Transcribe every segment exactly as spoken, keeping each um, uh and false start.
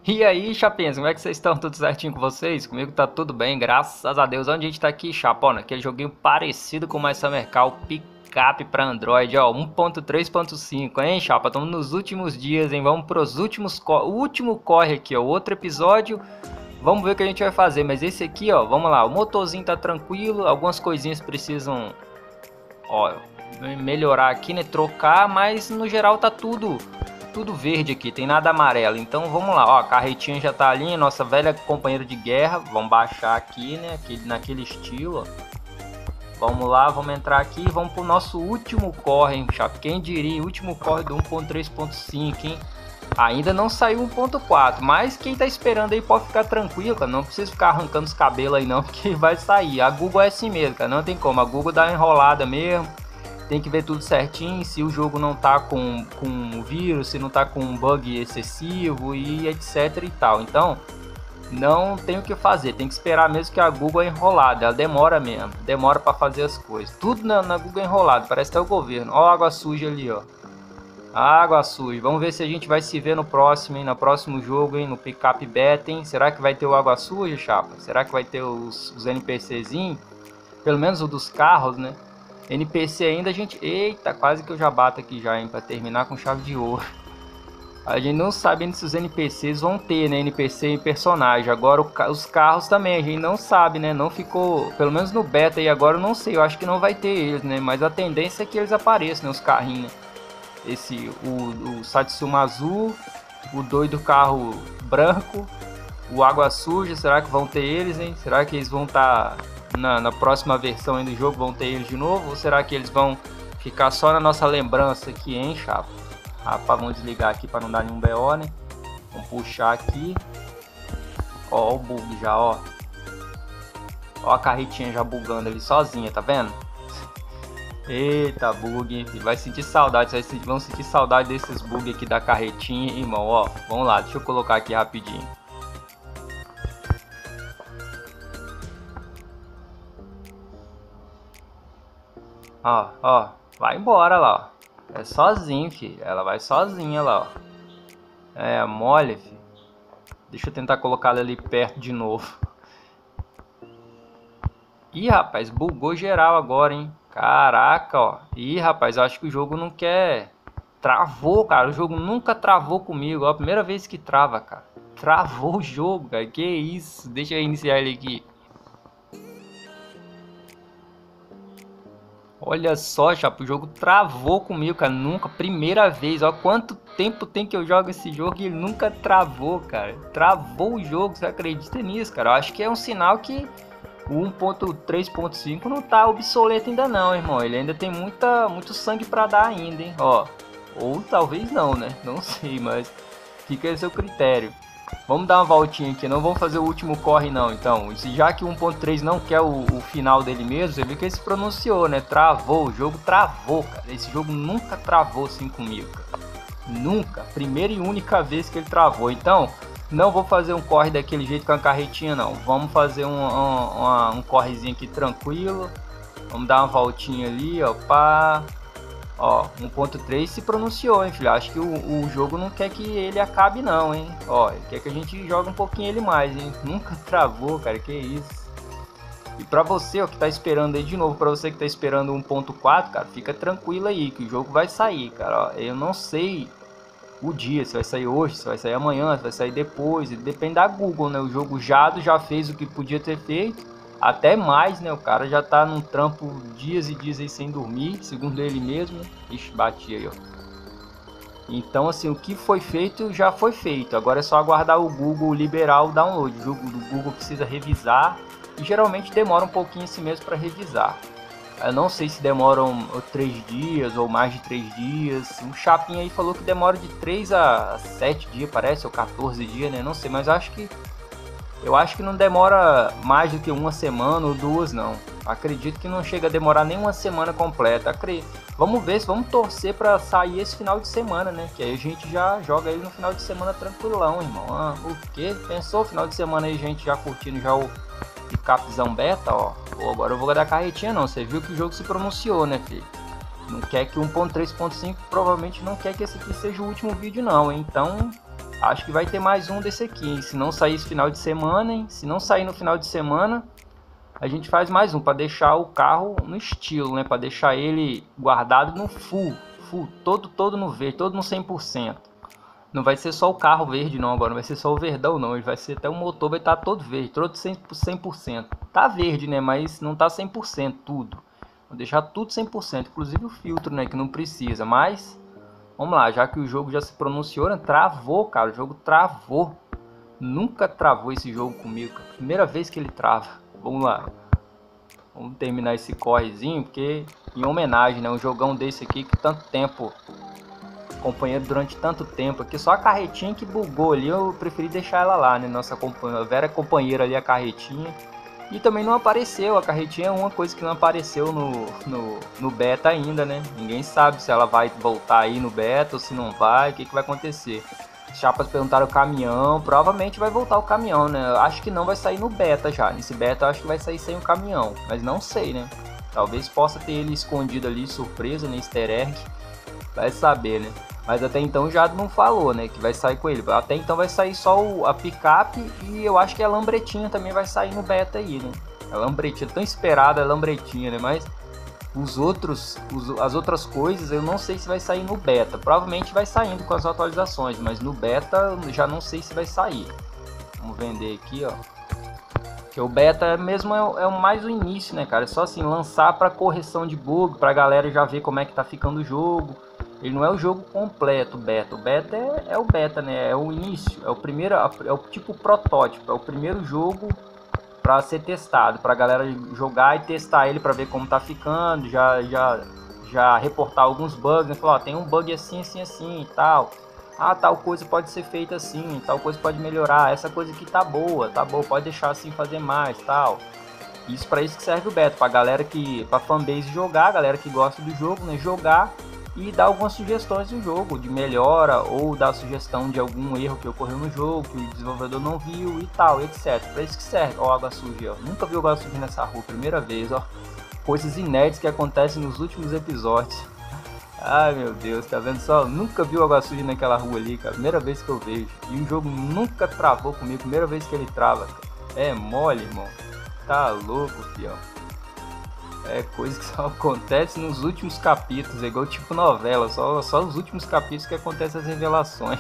E aí, chapinhas, como é que vocês estão? Tudo certinho com vocês? Comigo tá tudo bem, graças a Deus. Onde a gente tá aqui, chapa? Naquele joguinho parecido com o My Summer Car, picape pra Android, ó, um ponto três ponto cinco, hein, chapa? Estamos nos últimos dias, hein? Vamos pros últimos, o último corre aqui, ó, outro episódio. Vamos ver o que a gente vai fazer, mas esse aqui, ó, vamos lá, o motorzinho tá tranquilo, algumas coisinhas precisam, ó, melhorar aqui, né, trocar, mas no geral tá tudo tudo verde aqui, tem nada amarelo. Então vamos lá, ó, a carretinha já tá ali, nossa velha companheira de guerra. Vamos baixar aqui, né, aqui, naquele estilo, ó. Vamos lá, vamos entrar aqui e vamos pro nosso último corre, hein, chapa. Quem diria, último corre do um ponto três ponto cinco, hein. Ainda não saiu um ponto quatro, mas quem tá esperando aí pode ficar tranquilo, cara. Não precisa ficar arrancando os cabelos aí não, porque vai sair. A Google é assim mesmo, cara, não tem como. A Google dá uma enrolada mesmo. Tem que ver tudo certinho, se o jogo não tá com, com vírus, se não tá com um bug excessivo e etc e tal. Então, não tem o que fazer, tem que esperar mesmo que a Google é enrolada, ela demora mesmo, demora para fazer as coisas. Tudo na, na Google é enrolado, parece até o governo. Ó a água suja ali, ó. Água suja. Vamos ver se a gente vai se ver no próximo, hein? No próximo jogo, hein? No Pickup Beta, hein? Será que vai ter o água suja, chapa? Será que vai ter os, os NPCzinhos? Pelo menos o dos carros, né? N P C ainda a gente... Eita, quase que eu já bato aqui já, hein? Pra terminar com chave de ouro. A gente não sabe ainda se os N P Cs vão ter, né? N P C e personagem. Agora o, os carros também, a gente não sabe, né? Não ficou... Pelo menos no beta aí agora eu não sei. Eu acho que não vai ter eles, né? Mas a tendência é que eles apareçam, né? Os carrinhos. Esse... O, o Satsuma azul. O doido carro branco. O água suja. Será que vão ter eles, hein? Será que eles vão estar... Tá... Na, na próxima versão do jogo vão ter eles de novo? Ou será que eles vão ficar só na nossa lembrança aqui, hein, chapa? Rapaz, vamos desligar aqui para não dar nenhum B O, né? Vamos puxar aqui. Ó, ó o bug já, ó. Ó a carretinha já bugando ali sozinha, tá vendo? Eita, bug. Vai sentir saudade, vocês vão sentir saudade desses bugs aqui da carretinha, irmão, ó. Vamos lá, deixa eu colocar aqui rapidinho. Ó, ó, vai embora lá, ó. É sozinho, filho. Ela vai sozinha lá, ó. É, mole, filho. Deixa eu tentar colocar ela ali perto de novo. Ih, rapaz, bugou geral agora, hein. Caraca, ó. Ih, rapaz, eu acho que o jogo não quer... Travou, cara. O jogo nunca travou comigo. Ó, a primeira vez que trava, cara. Travou o jogo, cara. Que isso. Deixa eu iniciar ele aqui. Olha só, chapa, o jogo travou comigo, cara, nunca, primeira vez, ó, quanto tempo tem que eu jogo esse jogo e ele nunca travou, cara, travou o jogo, você acredita nisso, cara? Eu acho que é um sinal que o um ponto três ponto cinco não tá obsoleto ainda não, irmão, ele ainda tem muita, muito sangue pra dar ainda, hein, ó, ou talvez não, né, não sei, mas fica a seu critério. Vamos dar uma voltinha aqui, não vamos fazer o último corre não, então, já que o um ponto três não quer o, o final dele mesmo, você viu que ele se pronunciou, né, travou, o jogo travou, cara, esse jogo nunca travou assim comigo, cara. Nunca, primeira e única vez que ele travou, então, não vou fazer um corre daquele jeito com a carretinha não, vamos fazer um, um, um correzinho aqui tranquilo, vamos dar uma voltinha ali, ó, pá... Ó, um ponto três se pronunciou, hein, filho. Acho que o, o jogo não quer que ele acabe não, hein. Ó, ele quer que a gente jogue um pouquinho ele mais, hein. Nunca travou, cara, que isso. E pra você, ó, que tá esperando aí de novo, pra você que tá esperando um ponto quatro, cara, fica tranquilo aí, que o jogo vai sair, cara. Ó, eu não sei o dia, se vai sair hoje, se vai sair amanhã, se vai sair depois. Depende da Google, né. O jogo Jado já fez o que podia ter feito. Até mais, né? O cara já tá num trampo dias e dias aí sem dormir, segundo ele mesmo. Ixi, bati aí, ó. Então, assim, o que foi feito já foi feito. Agora é só aguardar o Google liberar o download. O jogo do Google precisa revisar e geralmente demora um pouquinho assim mesmo para revisar. Eu não sei se demoram três dias ou mais de três dias. O Chapinha aí falou que demora de três a sete dias, parece, ou quatorze dias, né? Não sei, mas acho que Eu acho que não demora mais do que uma semana ou duas, não. Acredito que não chega a demorar nem uma semana completa. Acredito. Vamos ver, se vamos torcer para sair esse final de semana, né? Que aí a gente já joga ele no final de semana tranquilão, irmão. Ah, o quê? Pensou? Final de semana aí a gente já curtindo já o Picapzão Beta, ó. Pô, agora eu vou dar carretinha não. Você viu que o jogo se pronunciou, né, filho? Não quer que um ponto três ponto cinco, provavelmente não quer que esse aqui seja o último vídeo não, hein? Então... Acho que vai ter mais um desse aqui, hein? Se não sair esse final de semana, hein? Se não sair no final de semana, a gente faz mais um para deixar o carro no estilo, né? Para deixar ele guardado no full, full, todo, todo no verde, todo no cem por cento. Não vai ser só o carro verde não agora, não vai ser só o verdão não, ele vai ser até o motor, vai estar todo verde, todo cem por cento. Tá verde, né, mas não tá cem por cento tudo. Vou deixar tudo cem por cento, inclusive o filtro, né, que não precisa, mas vamos lá, já que o jogo já se pronunciou, né, travou, cara, o jogo travou. Nunca travou esse jogo comigo, cara. Primeira vez que ele trava. Vamos lá. Vamos terminar esse correzinho, porque em homenagem, né, um jogão desse aqui que tanto tempo companheiro durante tanto tempo aqui, só a carretinha que bugou ali, eu preferi deixar ela lá, né, nossa companheira, a Vera companheira ali, a carretinha, e também não apareceu, a carretinha é uma coisa que não apareceu no, no, no beta ainda, né, ninguém sabe se ela vai voltar aí no beta ou se não vai, o que, que vai acontecer. Os chapas perguntaram o caminhão, provavelmente vai voltar o caminhão, né, eu acho que não vai sair no beta já, nesse beta eu acho que vai sair sem o caminhão, mas não sei, né, talvez possa ter ele escondido ali, surpresa, né, easter egg, vai saber, né. Mas até então já não falou, né, que vai sair com ele. Até então vai sair só o, a picape e eu acho que a lambretinha também vai sair no beta aí, né. A lambretinha, tão esperada a lambretinha, né, mas os outros, os, as outras coisas eu não sei se vai sair no beta. Provavelmente vai saindo com as atualizações, mas no beta já não sei se vai sair. Vamos vender aqui, ó. Porque o beta mesmo é, é mais o início, né, cara. É só assim, lançar para correção de bug, pra galera já ver como é que tá ficando o jogo. Ele não é o jogo completo, o beta. O beta é, é o beta, né? É o início, é o primeiro, é o tipo protótipo, é o primeiro jogo para ser testado, para a galera jogar e testar ele para ver como tá ficando, já já já reportar alguns bugs, né? Falar, ó, tem um bug assim, assim, assim e tal. Ah, tal coisa pode ser feita assim, tal coisa pode melhorar, essa coisa aqui tá boa, tá boa, pode deixar assim fazer mais, tal. Isso para isso que serve o beta, para galera que, para fanbase jogar, galera que gosta do jogo, né, jogar e dar algumas sugestões do jogo, de melhora, ou dar sugestão de algum erro que ocorreu no jogo, que o desenvolvedor não viu e tal, etcétera. Para isso que serve. Ó, água suja, ó. Nunca vi água suja nessa rua, primeira vez, ó. Coisas inéditas que acontecem nos últimos episódios. Ai, meu Deus, tá vendo só? Nunca vi água suja naquela rua ali, cara. Primeira vez que eu vejo. E o jogo nunca travou comigo, primeira vez que ele trava, cara. É mole, irmão. Tá louco, fião. É coisa que só acontece nos últimos capítulos, é igual tipo novela, só, só os últimos capítulos que acontecem as revelações.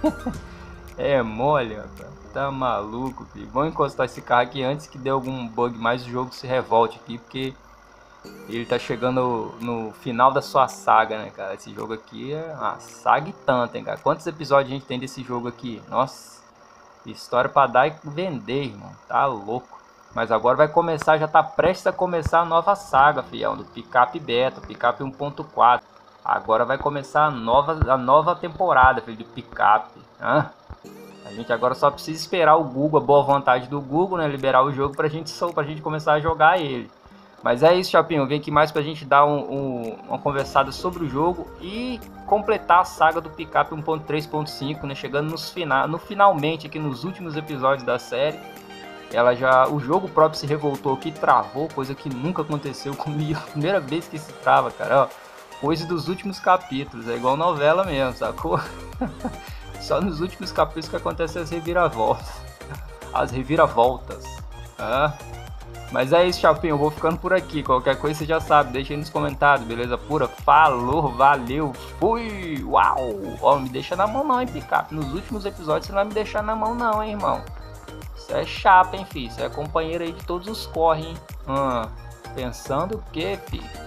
É mole, rapaz. Tá maluco, filho. Vamos encostar esse carro aqui antes que dê algum bug, mais o jogo se revolte aqui, porque ele tá chegando no final da sua saga, né, cara? Esse jogo aqui é uma saga e tanto, hein, cara? Quantos episódios a gente tem desse jogo aqui? Nossa, história pra dar e vender, irmão. Tá louco. Mas agora vai começar, já tá prestes a começar a nova saga, fiel, do Picape Beta, Picape um ponto quatro. Agora vai começar a nova, a nova temporada, filho, do Picape. Hã? A gente agora só precisa esperar o Google, a boa vontade do Google, né, liberar o jogo pra gente, pra gente começar a jogar ele. Mas é isso, Chapinho, eu vim aqui mais pra gente dar um, um, uma conversada sobre o jogo e completar a saga do Picape um ponto três ponto cinco, né, chegando nos final, no finalmente aqui nos últimos episódios da série. Ela já, o jogo próprio se revoltou aqui, travou, coisa que nunca aconteceu comigo. Primeira vez que se trava, cara, ó, coisa dos últimos capítulos, é igual novela mesmo, sacou? Só nos últimos capítulos que acontecem as reviravoltas. As reviravoltas. Ah. Mas é isso, Chapinho, eu vou ficando por aqui. Qualquer coisa você já sabe, deixa aí nos comentários, beleza pura? Falou, valeu, fui! Uau! Ó, não me deixa na mão não, hein, Picape? Nos últimos episódios você não vai me deixar na mão não, hein, irmão? Isso é chapa, hein, filho? Isso é companheiro aí de todos os corre, hein? Hum, pensando o que, filho?